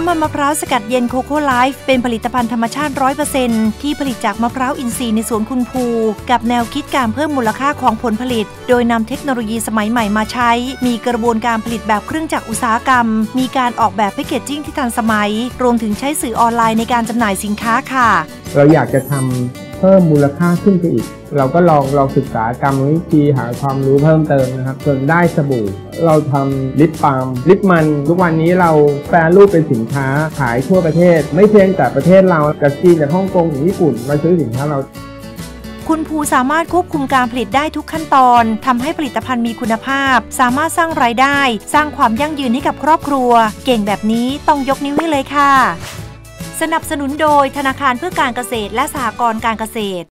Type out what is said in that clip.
มันมะพร้าวสกัดเย็นโคโค่ไลฟ์เป็นผลิตภัณฑ์ธรรมชาติ 100% ที่ผลิตจากมะพร้าวอินทรีย์ในสวนคุณภูกับแนวคิดการเพิ่มมูลค่าของผลผลิตโดยนำเทคโนโลยีสมัยใหม่มาใช้มีกระบวนการผลิตแบบเครื่องจักรอุตสาหกรรมมีการออกแบบแพคเกจจิ้งที่ทันสมัยรวมถึงใช้สื่อออนไลน์ในการจำหน่ายสินค้าค่ะเราอยากจะทำเพิ่มมูลค่าขึ้นไปอีกเราก็ลองศึกษากรรมวิธีหาความรู้เพิ่มเติมนะครับจนได้สบู่เราทำลิปบาล์มลิปมันทุกวันนี้เราแปรรูปเป็นสินค้าขายทั่วประเทศไม่เพียงแต่ประเทศเราจากจีนจากฮ่องกงถึงญี่ปุ่นมาซื้อสินค้าเราคุณภูสามารถควบคุมการผลิตได้ทุกขั้นตอนทำให้ผลิตภัณฑ์มีคุณภาพสามารถสร้างรายได้สร้างความยั่งยืนให้กับครอบครัวเก่งแบบนี้ต้องยกนิ้วให้เลยค่ะสนับสนุนโดยธนาคารเพื่อการเกษตรและสหกรณ์การเกษตร